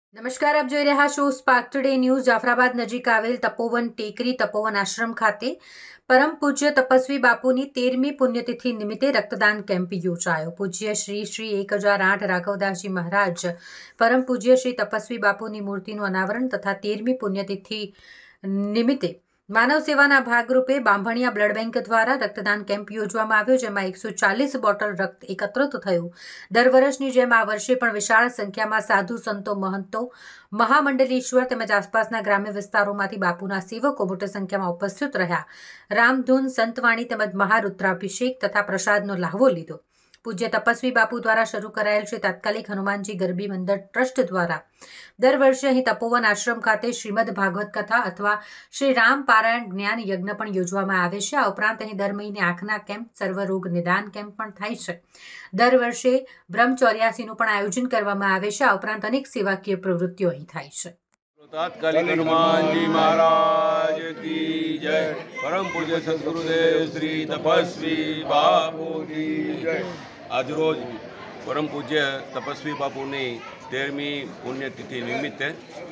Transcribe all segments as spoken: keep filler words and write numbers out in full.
નમસ્કાર, આપ જોઈ રહ્યા છો સ્પાર્ક ટુડે ન્યૂઝ। જાફરાબાદ નજીક આવેલ તપોવન ટેકરી તપોવન આશ્રમ ખાતે પરમ પૂજ્ય તપસ્વી બાપુની તેરમી પુણ્યતિથિ નિમિત્તે રક્તદાન કેમ્પ યોજાયો। પૂજ્ય શ્રી શ્રી એક હજાર આઠ રાઘવદાસજી મહારાજ પરમ પૂજ્ય શ્રી તપસ્વી બાપુની મૂર્તિનું અનાવરણ તથા તેરમી પુણ્યતિથિ નિમિત્તે માનવ સેવાના ભાગરૂપે બાંભણિયા બ્લડ બેંક દ્વારા રક્તદાન કેમ્પ યોજવામાં આવ્યો, જેમાં એકસો ચાલીસ બોટલ રક્ત એકત્રિત થયું। દર વર્ષની જેમ આ વર્ષે પણ વિશાળ સંખ્યામાં સાધુ સંતો, મહંતો, મહામંડલેશ્વર તેમજ આસપાસના ગ્રામ્ય વિસ્તારોમાંથી બાપુના સેવકો મોટી સંખ્યામાં ઉપસ્થિત રહ્યા। રામધૂન, સંતવાણી તેમજ મહારુદ્રાભિષેક તથા પ્રસાદનો લાહવો લીધો। પૂજ્ય તપસ્વી બાપુ દ્વારા શરૂ કરાયેલ શ્રી તાત્કાલિક હનુમાનજી ગરબી મંદિર ટ્રસ્ટ દ્વારા દર વર્ષે અહીં તપોવન આશ્રમ ખાતે શ્રીમદ ભાગવત કથા અથવા શ્રી રામ પારાયણ જ્ઞાન યજ્ઞ પણ યોજવામાં આવે છે। આ ઉપરાંત અહીં દર મહિને આંખના કેમ્પ, સર્વરોગ નિદાન કેમ્પ પણ થાય છે। દર વર્ષે બ્રહ્મચોર્યાસીનું પણ આયોજન કરવામાં આવે છે। આ ઉપરાંત અનેક સેવાકીય પ્રવૃત્તિઓ અહીં થાય છે। तात्कालिक हनुमान जी महाराज की जय। परम पूज्य सद्गुरुदेव श्री तपस्वी बापू की जय। આજરોજ પરમ પૂજ્ય તપસ્વી બાપુની તેરમી પુણ્યતિથિ નિમિત્તે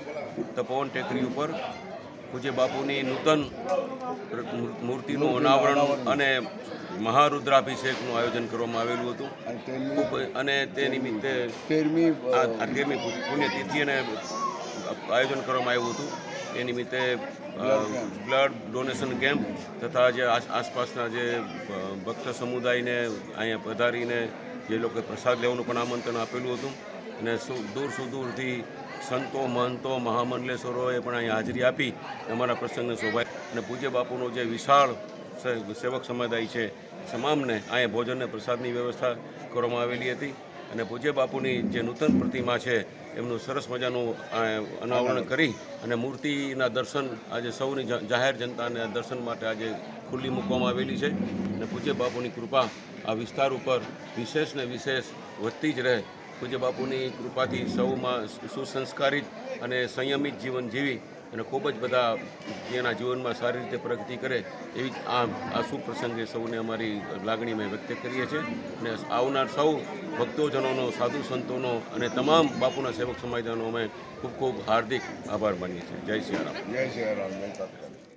તપોવન ટેકરી ઉપર પૂજ્ય બાપુની નૂતન મૂર્તિનું અનાવરણ અને મહારુદ્રાભિષેકનું આયોજન કરવામાં આવેલું હતું અને તે નિમિત્તે તેરમી આ તેરમી પુણ્યતિથિ અને આયોજન કરવામાં આવ્યું હતું। એ નિમિત્તે બ્લડ ડોનેશન કેમ્પ તથા જે આસપાસના જે ભક્ત સમુદાયને અહીંયા પધારીને જે લોકોએ પ્રસાદ લેવાનું પણ આમંત્રણ આપેલું હતું અને દૂર સુદૂરથી સંતો, મહંતો, મહામંડલેશ્વરોએ પણ અહીંયા હાજરી આપી અમારા પ્રસંગને શોભાય અને પૂજ્ય બાપુનો જે વિશાળ સેવક સમુદાય છે તમામને અહીંયા ભોજન અને પ્રસાદની વ્યવસ્થા કરવામાં આવેલી હતી અને પૂજ્ય બાપુની જે નૂતન પ્રતિમા છે એમનું સરસ મજાનું અનાવરણ કરી અને મૂર્તિના દર્શન આજે સૌની જાહેર જનતાને દર્શન માટે આજે ખુલ્લી મૂકવામાં આવેલી છે અને પૂજ્ય બાપુની કૃપા આ વિસ્તાર ઉપર વિશેષ ને વિશેષ વધતી જ રહે। પૂજ્ય બાપુની કૃપાથી સૌમાં સુસંસ્કારિત અને સંયમિત જીવન જીવી અને ખૂબ જ બધા એના જીવનમાં સારી રીતે પ્રગતિ કરે એવી આ આ શુભ પ્રસંગે સૌને અમારી લાગણી અમે વ્યક્ત કરીએ છીએ અને આવનાર સૌ ભક્તોજનોનો, સાધુ સંતોનો અને તમામ બાપુના સેવક સમાજનો અમે ખૂબ ખૂબ હાર્દિક આભાર માનીએ છીએ। જય સિયારામ। જય સિયારામ।